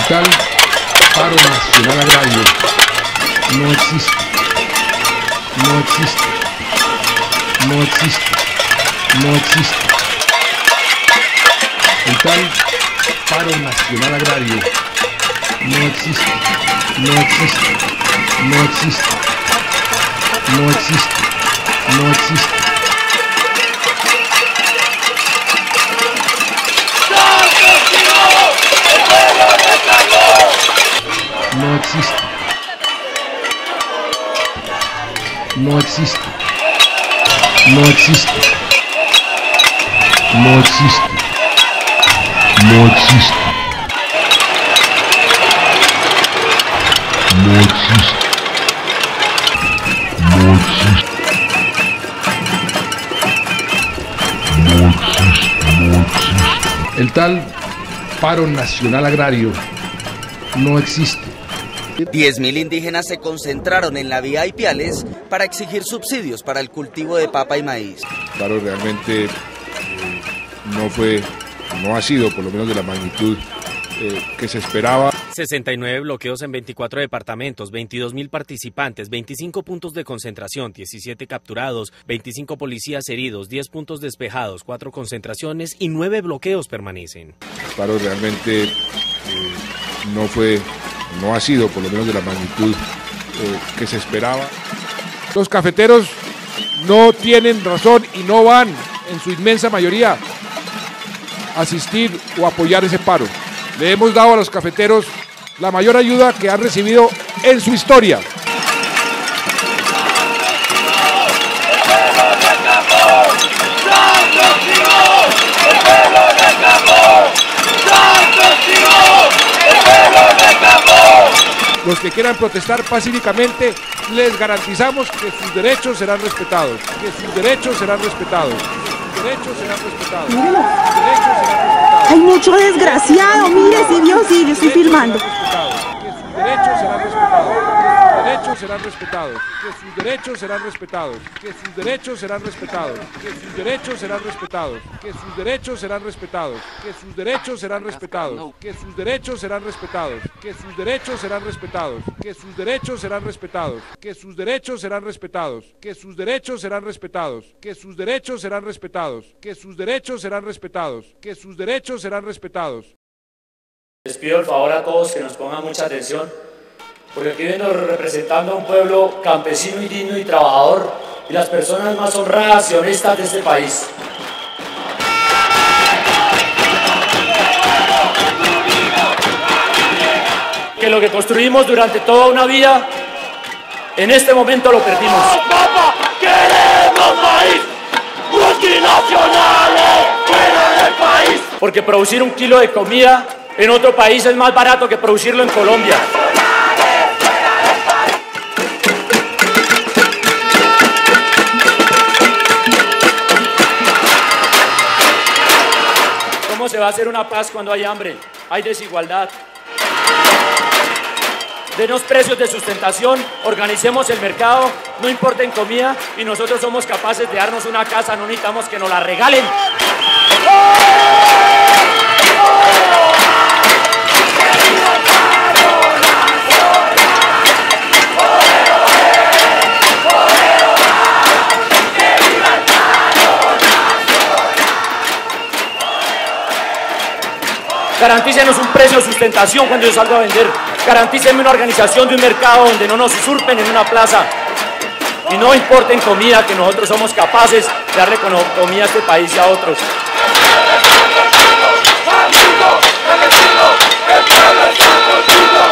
tal paro nacional agrario no existe, no existe, no existe, no existe. El tal paro nacional agrario no existe, no existe, no existe, no existe, no existe. No existe. No existe. No existe. No existe. No existe. No existe. No existe. No existe. No existe. El tal paro nacional agrario no existe. 10.000 indígenas se concentraron en la vía Ipiales para exigir subsidios para el cultivo de papa y maíz. El paro realmente no ha sido, por lo menos de la magnitud que se esperaba. 69 bloqueos en 24 departamentos, 22.000 participantes, 25 puntos de concentración, 17 capturados, 25 policías heridos, 10 puntos despejados, 4 concentraciones y 9 bloqueos permanecen. El paro realmente no ha sido, por lo menos de la magnitud que se esperaba. Los cafeteros no tienen razón y no van, en su inmensa mayoría, a asistir o apoyar ese paro. Le hemos dado a los cafeteros la mayor ayuda que han recibido en su historia. Los que quieran protestar pacíficamente, les garantizamos que sus derechos serán respetados, que sus derechos serán respetados, sus derechos serán respetados, sus derechos serán respetados. Hay mucho desgraciado, mire, si vio, sí, yo estoy filmando. Que sus derechos serán respetados, que sus derechos serán respetados, que sus derechos serán respetados, que sus derechos serán respetados, que sus derechos serán respetados, que sus derechos serán respetados, que sus derechos serán respetados, que sus derechos serán respetados, que sus derechos serán respetados, que sus derechos serán respetados, que sus derechos serán respetados, que sus derechos serán respetados, que sus derechos serán respetados, que sus derechos serán respetados. Les pido el favor a todos que nos pongan mucha atención, porque aquí vengo representando a un pueblo campesino y digno y trabajador y las personas más honradas y honestas de este país. Que lo que construimos durante toda una vida, en este momento lo perdimos. ¡Papá! ¡Queremos maíz! ¡Multinacionales fuera del país! Porque producir un kilo de comida en otro país es más barato que producirlo en Colombia. ¿Cómo se va a hacer una paz cuando hay hambre? Hay desigualdad. Denos precios de sustentación, organicemos el mercado, no importen comida y nosotros somos capaces de darnos una casa, no necesitamos que nos la regalen. Garantícenos un precio de sustentación cuando yo salgo a vender. Garantícenme una organización de un mercado donde no nos usurpen en una plaza. Y no importen comida, que nosotros somos capaces de darle comida a este país y a otros. ¡El pueblo está contigo!